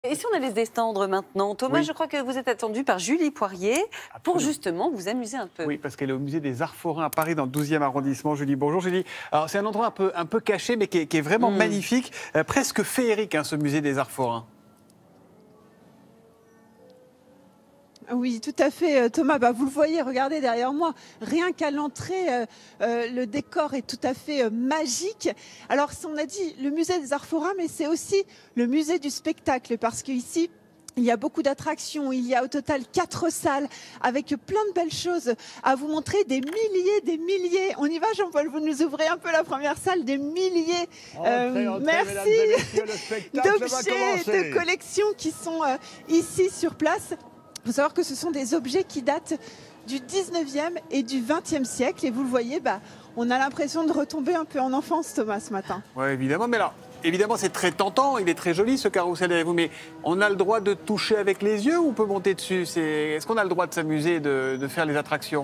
Et si on allait se détendre maintenant, Thomas, Oui. je crois que vous êtes attendu par Julie Poirier pour Absolument. justement vous amuser un peu. Oui, parce qu'elle est au musée des Arts Forains à Paris, dans le 12e arrondissement. Julie, bonjour Julie. Alors c'est un endroit un peu caché, mais qui est vraiment magnifique, presque féerique, hein, ce musée des Arts Forains. Oui, tout à fait, Thomas. Vous le voyez, regardez derrière moi. Rien qu'à l'entrée, le décor est tout à fait magique. Alors, on a dit le musée des Arts Forains, mais c'est aussi le musée du spectacle, parce qu'ici, il y a beaucoup d'attractions. Il y a au total 4 salles avec plein de belles choses à vous montrer. Des milliers. On y va, Jean-Paul? Vous nous ouvrez un peu la première salle. Des milliers. Merci. D'objets, de collections qui sont ici sur place. Il faut savoir que ce sont des objets qui datent du 19e et du 20e siècle. Et vous le voyez, on a l'impression de retomber un peu en enfance, Thomas, ce matin. Oui, évidemment. Mais alors, évidemment, c'est très tentant. Il est très joli, ce carrousel derrière vous. Mais on a le droit de toucher avec les yeux ou on peut monter dessus? Est-ce qu'on a le droit de s'amuser, de faire les attractions?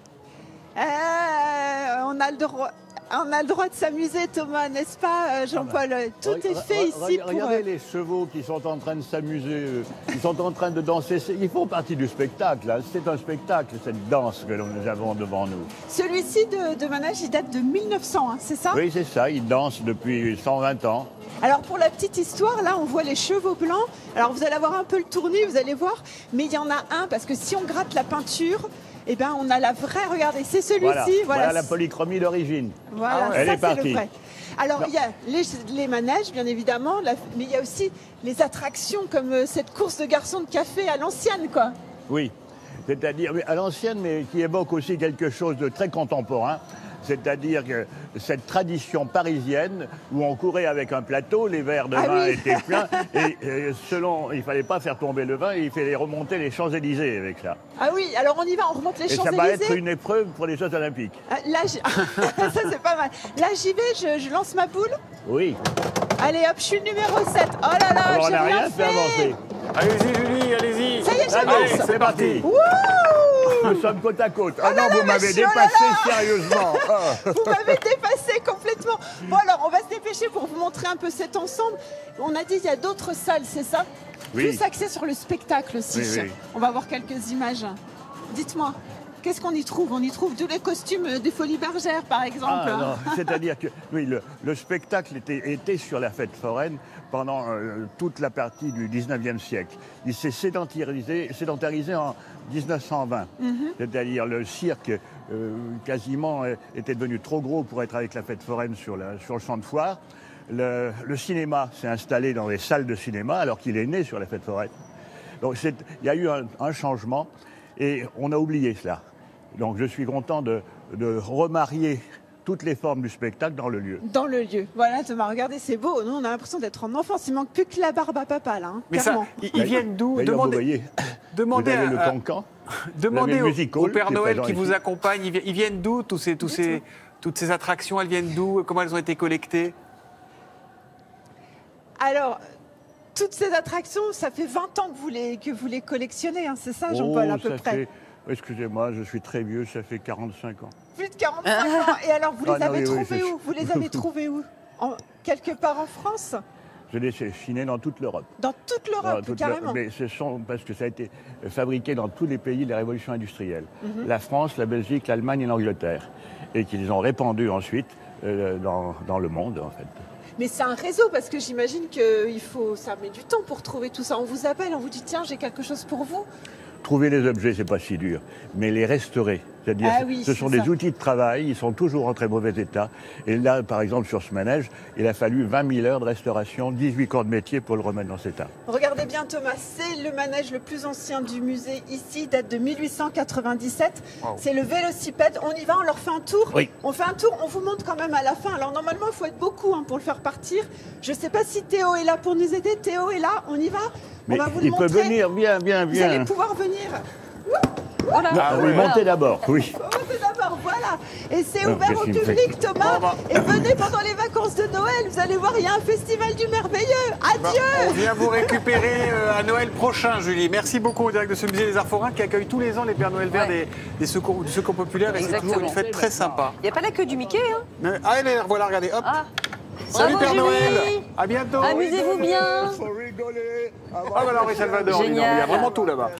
On a le droit de s'amuser, Thomas, n'est-ce pas, Jean-Paul? Tout est fait ici pour... Regardez les chevaux qui sont en train de s'amuser, ils sont en train de danser. Ils font partie du spectacle. Hein. C'est un spectacle, cette danse que nous avons devant nous. Celui-ci de manège, il date de 1900, hein, c'est ça? Oui, c'est ça. Ils dansent depuis 120 ans. Alors pour la petite histoire, là on voit les chevaux blancs. Alors vous allez avoir un peu le tournis, vous allez voir, mais il y en a un parce que si on gratte la peinture, on a la vraie, regardez, c'est celui-ci. Voilà la polychromie d'origine. Voilà, Elle ça est partie. c'est le vrai. Alors il y a les manèges, bien évidemment, mais il y a aussi les attractions comme cette course de garçons de café à l'ancienne, quoi. Oui, c'est-à-dire à l'ancienne, mais qui évoque aussi quelque chose de très contemporain. C'est-à-dire que cette tradition parisienne où on courait avec un plateau, les verres de vin étaient pleins et il ne fallait pas faire tomber le vin, il fallait remonter les Champs-Élysées avec ça. Ah oui, alors on y va, on remonte les Champs-Élysées. Et ça va être une épreuve pour les Jeux Olympiques. Là, ça c'est pas mal. Là j'y vais, je lance ma boule. Oui. Allez hop, je suis le numéro 7. Oh là là, on j'ai n'a rien rien fait avancer. Allez-y Julie, allez-y. Ça y est, Allez, j'avance. c'est parti. Wouh! Nous sommes côte à côte. Ah non, là là, vous m'avez monsieur, dépassé sérieusement. Ah. Vous m'avez dépassé complètement. Bon alors, on va se dépêcher pour vous montrer un peu cet ensemble. On a dit qu'il y a d'autres salles, c'est ça? Oui. Plus axé sur le spectacle aussi. Oui. On va voir quelques images. Dites-moi, qu'est-ce qu'on y trouve? On y trouve tous les costumes des Folies Bergères, par exemple. Ah, non. C'est-à-dire que oui, le spectacle était sur la fête foraine pendant toute la partie du 19e siècle. Il s'est sédentarisé en 1920. C'est-à-dire le cirque quasiment était devenu trop gros pour être avec la fête foraine sur le champ de foire. Le cinéma s'est installé dans les salles de cinéma alors qu'il est né sur la fête foraine. Donc il y a eu un changement et on a oublié cela. Donc je suis content de remarier toutes les formes du spectacle dans le lieu. Dans le lieu. Voilà, Thomas, regardez, c'est beau. Nous, on a l'impression d'être en enfance. Il manque plus que la barbe à papa, là. Hein, Mais clairement. ça, ils viennent d'où? D'ailleurs, vous voyez, vous avez le cancan. Demandez le music au hall Père qui est Noël présent qui vous ici. accompagne. Ils viennent d'où, toutes ces attractions? Elles viennent d'où? Comment elles ont été collectées? Alors, toutes ces attractions, ça fait 20 ans que vous les collectionnez, hein, c'est ça, Jean-Paul, à peu près? Excusez-moi, je suis très vieux, ça fait 45 ans. Plus de 45 ans. Et alors, vous les avez trouvés où? Vous les avez trouvés où? Quelque part en France? Je les ai chinés dans toute l'Europe. Dans toute l'Europe, carrément. Mais parce que ça a été fabriqué dans tous les pays de la révolution industrielle. La France, la Belgique, l'Allemagne et l'Angleterre. Et qu'ils ont répandu ensuite dans le monde, en fait. Mais c'est un réseau, parce que j'imagine que ça met du temps pour trouver tout ça. On vous appelle, on vous dit, tiens, j'ai quelque chose pour vous. Trouver les objets, c'est pas si dur, mais les restaurer, c'est-à-dire ce sont des outils de travail, ils sont toujours en très mauvais état. Et là, par exemple, sur ce manège, il a fallu 20 000 heures de restauration, 18 corps de métier pour le remettre dans cet état. Regardez bien, Thomas, c'est le manège le plus ancien du musée ici, date de 1897. Wow. C'est le vélocipède. On y va, on leur fait un tour. Oui. On fait un tour, on vous montre quand même à la fin. Alors normalement, il faut être beaucoup pour le faire partir. Je ne sais pas si Théo est là pour nous aider. Théo est là, on y va. Mais on va vous le montrer. Il peut venir, bien. Vous allez pouvoir venir. Voilà. Oui, montez d'abord, oui. Montez d'abord, voilà. Et c'est ouvert au public, Thomas. Et venez pendant les vacances de Noël. Vous allez voir, il y a un festival du merveilleux. Adieu. On vient vous récupérer à Noël prochain, Julie. Merci beaucoup au direct de ce musée des Arts Forains qui accueille tous les ans les Pères Noël verts du Secours populaire. Et c'est toujours une fête très sympa. Il n'y a pas la queue du Mickey, hein? Allez, voilà, regardez, hop. Ah. Salut Bravo, Père Noël. Julie. À bientôt. Amusez-vous bien. rigoler. Ah, bah alors, Salvador, dis donc, il y a Génial. vraiment tout là-bas.